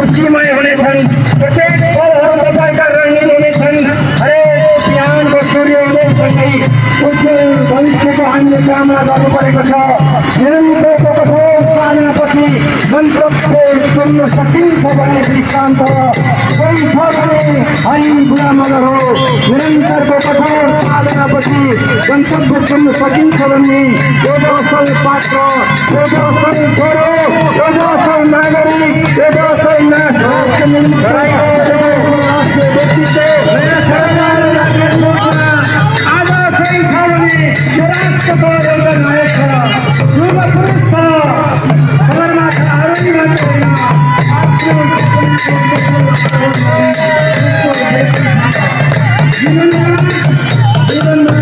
खुसीमय हुनेछन्। प्रत्येक पलहरू तपाईँका रङ्गीन हुनेछन्। हरेक बिहानको सूर्य उदयसँगै उज्जवल भविष्यको हामीले कामना गर्नु परेको छ। निरन्तरको कठोर साधनापछि गन्तव्य सुन्न सकिन्छ भन्ने दृष्टान्त कोही छ भने हरि बुढा मगर हो। निरन्तरको कठोर साधनापछि गन्तव्य सुन्न सकिन्छ भन्ने एउटा असल पात्र, एउटा असल छोरो, एउटा असल नागरिक, एउटा असल राष्ट्रिय व्यक्तित्व आज कोही छ भने यो राष्ट्रको एउटा नायक छ, युवा पुरुष छ। सगरमाथा आरोही मात्र होइन, जीवनमा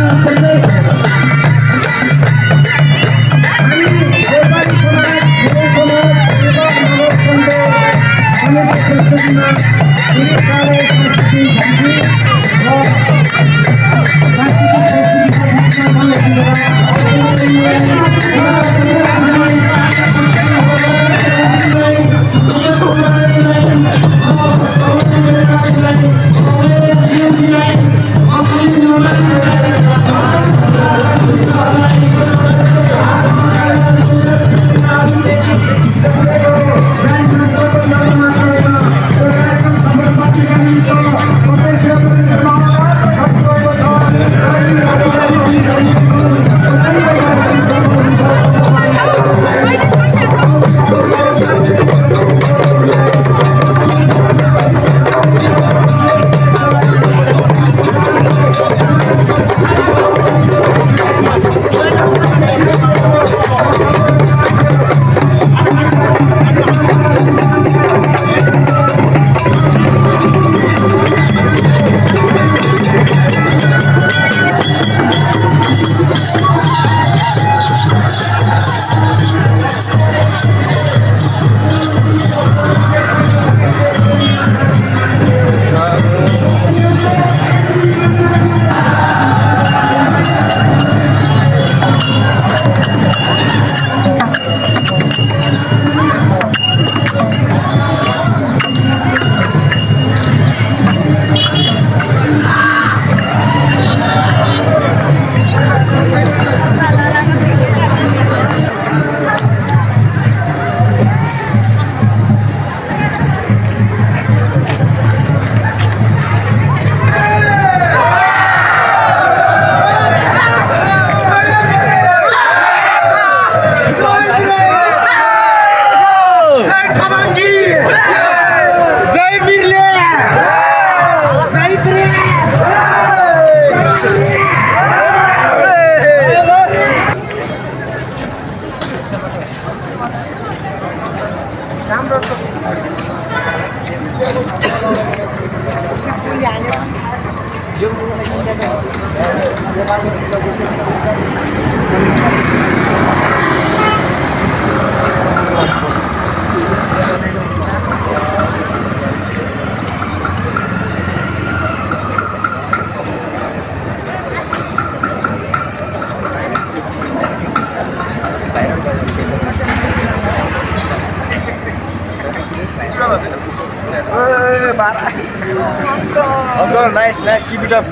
Uncle, nice, keep it up.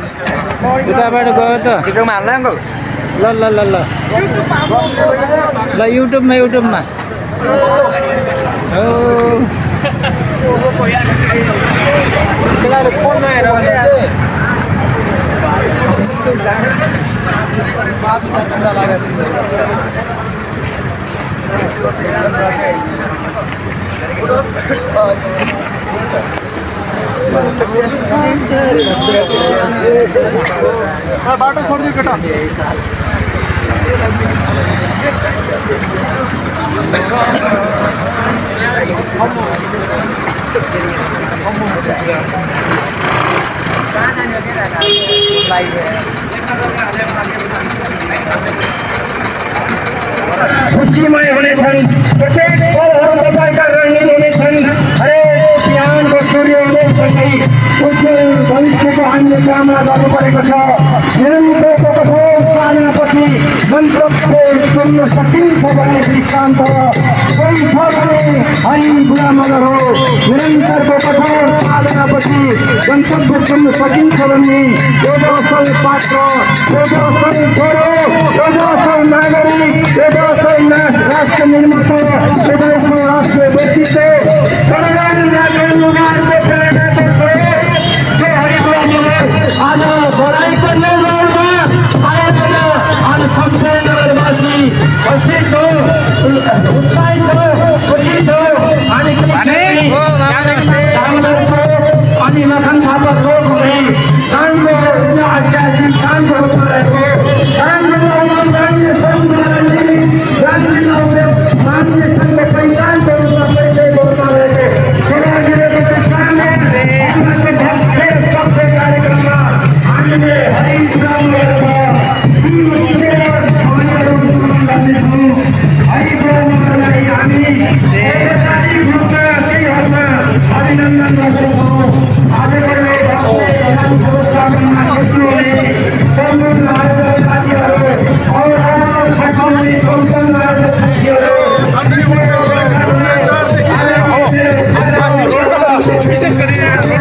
उताबाट गयो त छिटोमा हाल्नु अङ्कल। ल ल ल ल ल युट्युबमा हो बाटो छोडिदियो केटा। खुसीमय हुनेछन्। प्रत्येक पलहरू तपाईँका रङ्गीन हुनेछन्। हरेक बिहानको सूर्य उदयसँगै उज्जवल भविष्यको हामीले कामना गर्नु परेको छ। निरन्तरको कठोर साधनापछि गन्तव्य सुन्न सकिन्छ भन्ने दृष्टान्त कोही छ भने अनि बुढा मगर हो निरन्तरको कठोर साधनापछि गन्तव्य पुग्न सकिन्छ भन्ने एउटा असल पात्र एउटा असल छोरो एउटा असल नागरिक एउटा असल राष्ट्र निर्माता एउटा असल राष्ट्रिय व्यक्तित्व आज बढाइको निर्माणमा आएर आज सम्पूर्ण नगरवासी उपस्थित छौँ उत्साहित छौँ खुसी छौँ अनि लखन थापा चोक हुँदै कानको आध्यात्मिक कानको रूपमा रहेको मान्य सङ्घको पहिचानको रूपमा परिचय रूपमा रहेको कार्यक्रममा हामीले अभिनन्दन गर्छौँ विशेष गरी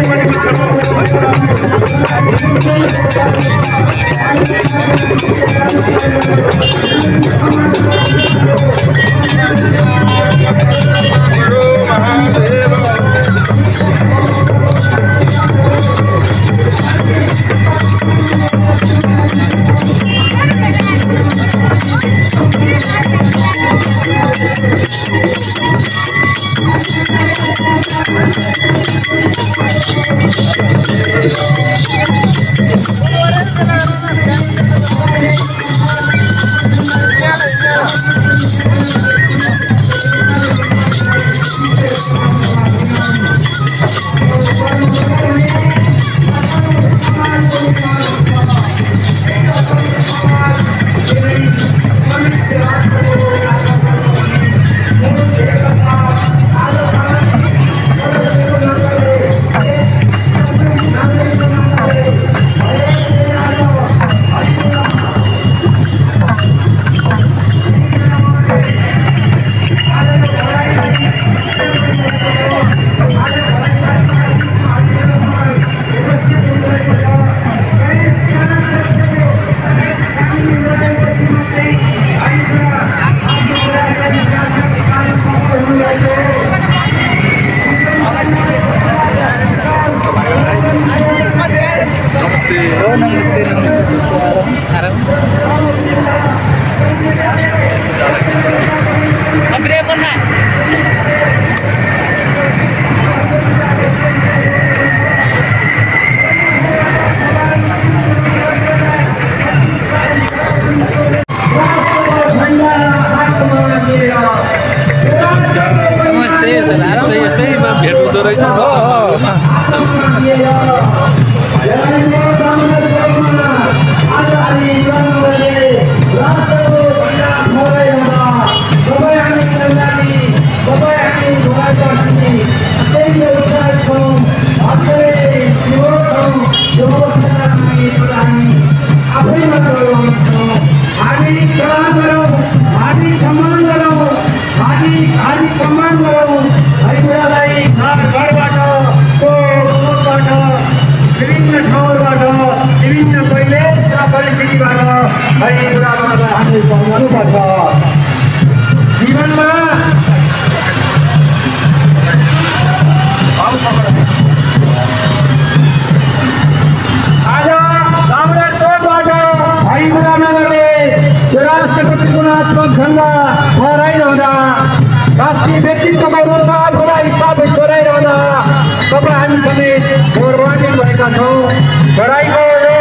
राष्ट्रिय व्यक्तित्वको रूपमा आफूलाई स्थापित गराइरहँदा तपाईँ हामी समेत गौरवान्वित भएका छौँ। बढाइको यो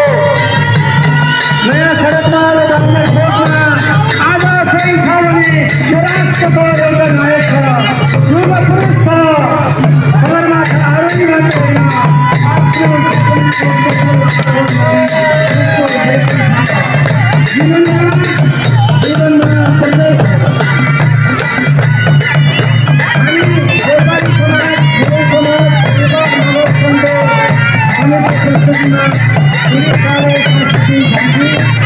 नयाँ सडकमा लाग्ने खोजमा आज केही छ भने यो राष्ट्रको एउटा नायक छ, युवा पुरुष छ, सगरमाथा आरोही मात्र होइन, जीवनमा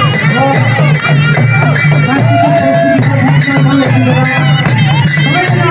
Thank you.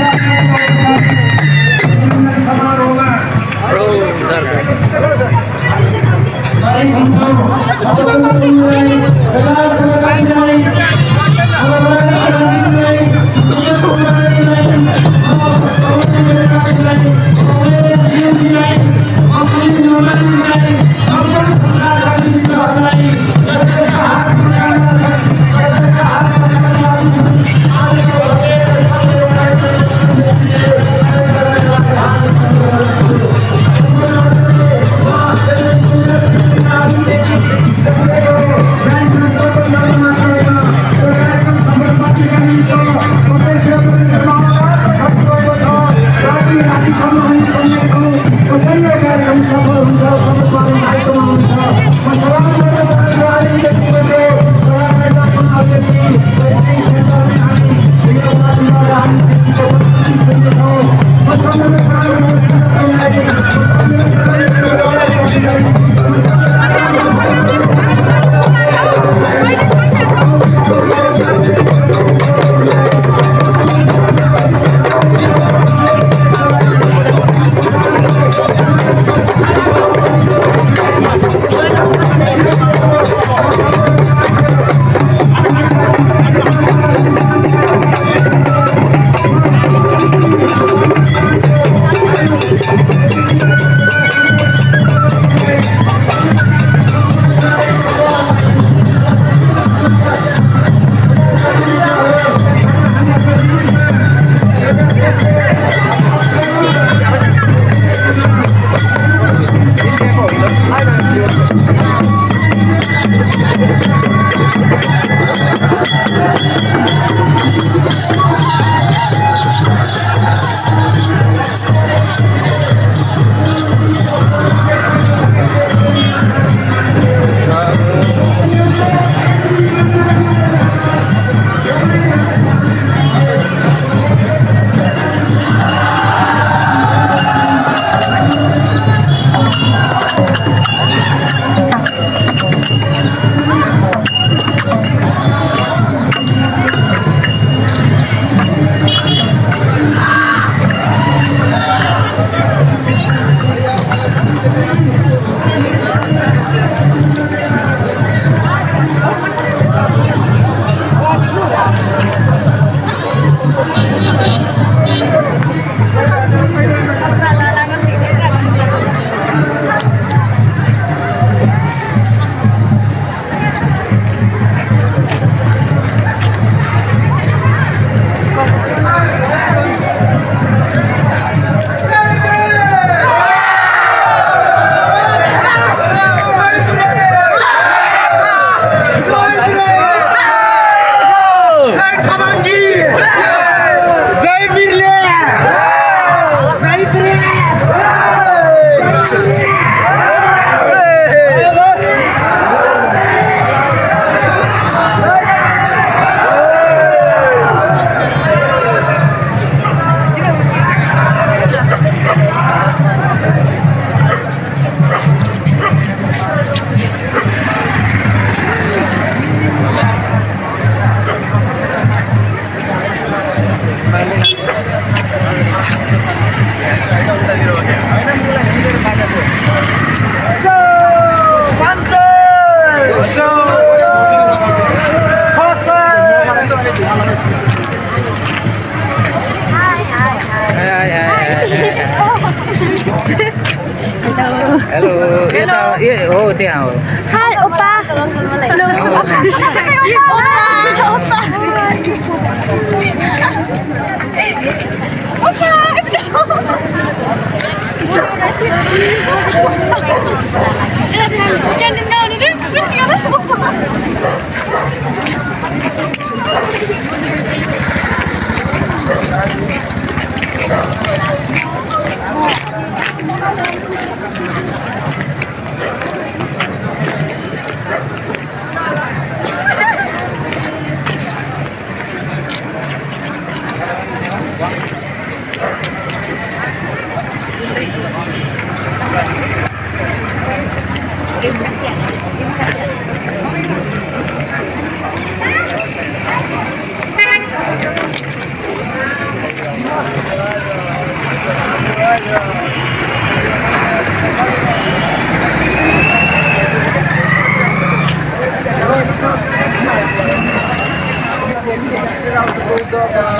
Hello. Hello. Oh, त्यहाँ हो. Hi, Oppa. Hello.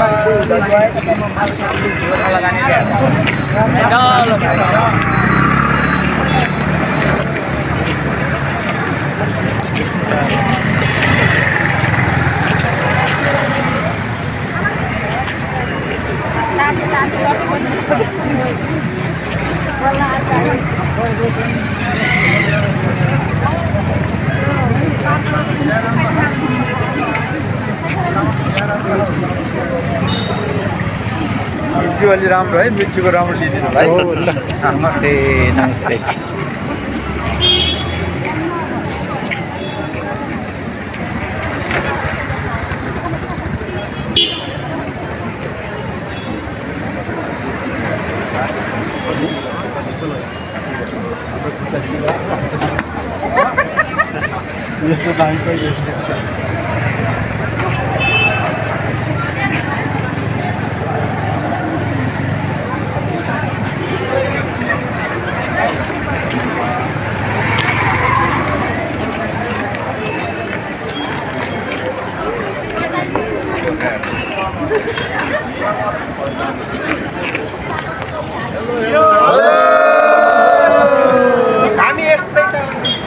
मिर्ची अलि राम्रो है मिर्चीको राम्रो लिदिनु भाइ नमस्ते नमस्ते यस्तो दामी कहिले हामी यस्तै त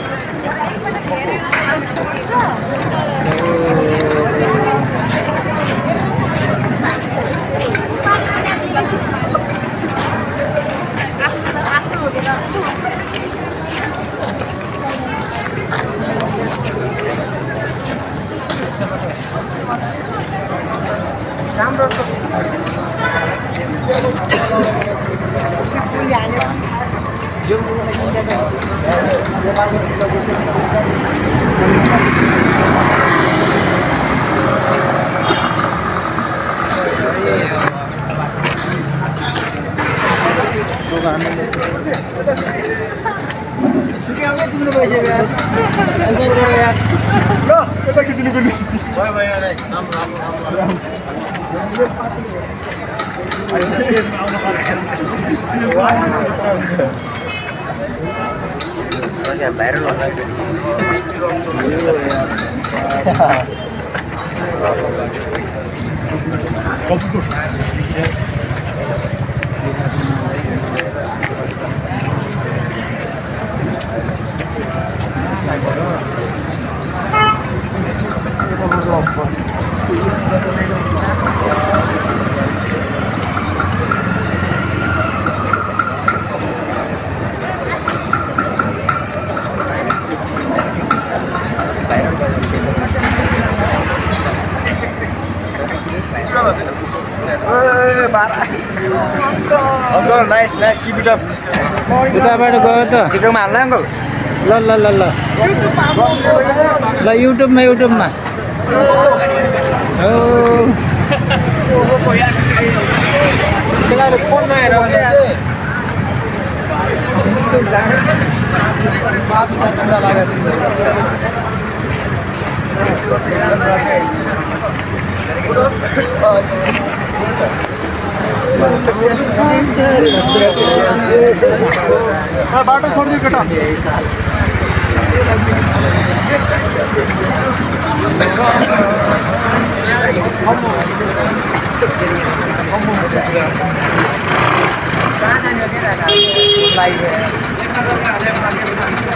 राम्रो viral Uncle, nice, keep it up. उताबाट गयो त छिटोमा हाल्नु अङ्कल ल ल ल ल ल युट्युबमा बाटो छोडिदियो केटा कहाँ जाने हो